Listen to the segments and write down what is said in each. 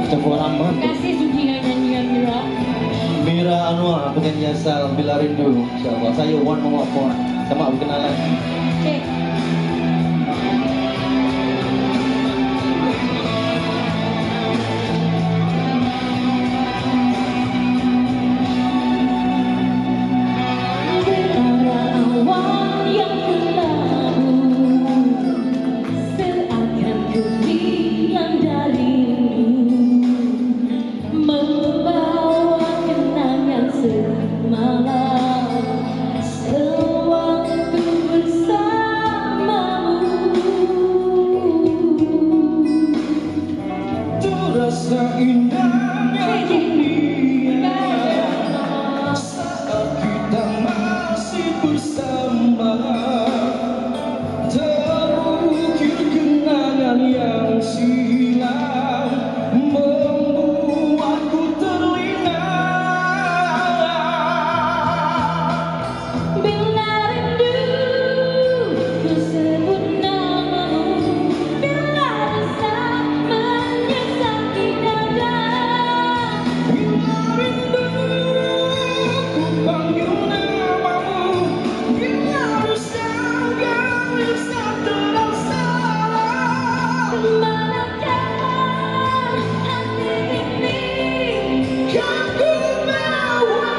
Coba lambat. Kasih sujingan nyanyian Mira. Mira Anwar, penyanyi asal Bila Rindu. InsyaAllah saya Wan Mawapun. Sama berkenalan. Cek. Rasa indahnya dunia saat kita masih bersama, terukir kenangan yang silam membuatku terlena. Bila rindu ku sebut namamu, bila rasa menyesal di dada. Bila rindu ku panggil namamu, bila rasa gelisah terasa. Kemanakah hati ini Kan ku bawa?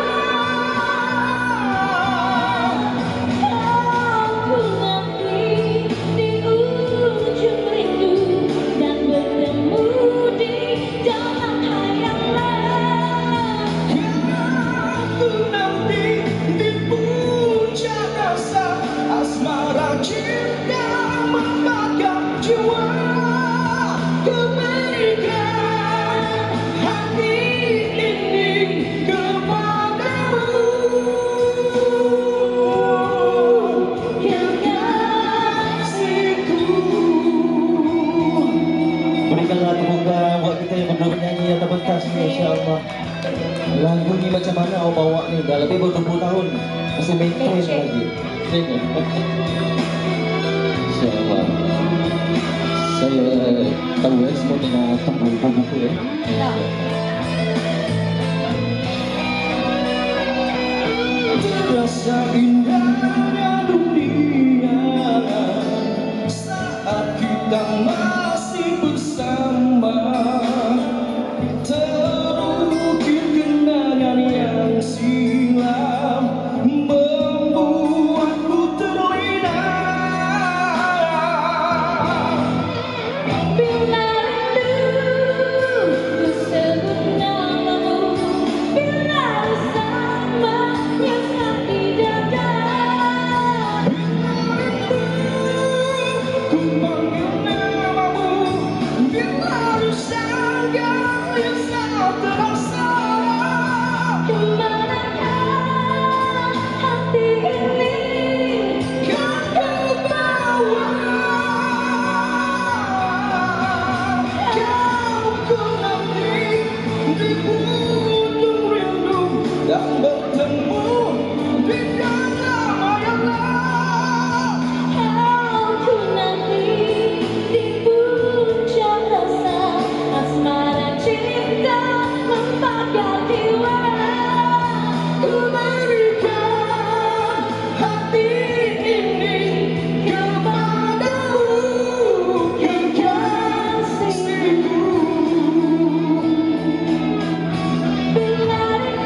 Aku nanti di ujung rindu dan bertemu di dalam hayalan. Aku nanti di puncak rasa asmara cinta membakar jiwa. Ku berikan hati ini kepadamu. Berikanlah tepuk buat kita yang berdua menyanyi atas pentasnya, insyaAllah. Lagu ni macam mana awak bawa ni? Dah lebih ber-20 tahun. Masih maintain lagi. InsyaAllah. Saya tahu semua tengah tanggung buku ya. Terasa indahnya dunia saat kita masih bersama, terukir kenangan yang silam membuatku terlena. Bila rindu ku sebut namamu, bila rasa menyesal di dada. Ku panggil namamu, bila rasa gelisah terasa. Kemanakah hati ini Kan ku bawa? Kau ku nanti di ujung rindu dan bertemu di dalam hayalan. Aku nanti di puncak rasa asmara cinta membakar jiwa. Ku berikan hati ini kepadamu, kekasihku. Bila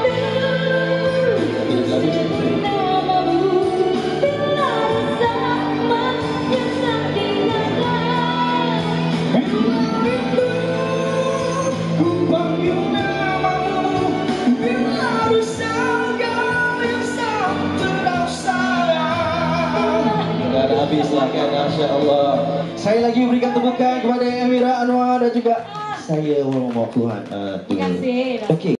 rindu ku sebut namamu, bila rasa menyesal di dada. Bila rindu ku panggil namamu, bila rasa gelisah terasa. Tidak ada habis lah kan, Masya Allah. Saya lagi berikan tepukan kepada Mira Anwar dan juga saya Muhammad Tuhan. Terima kasih. Okey.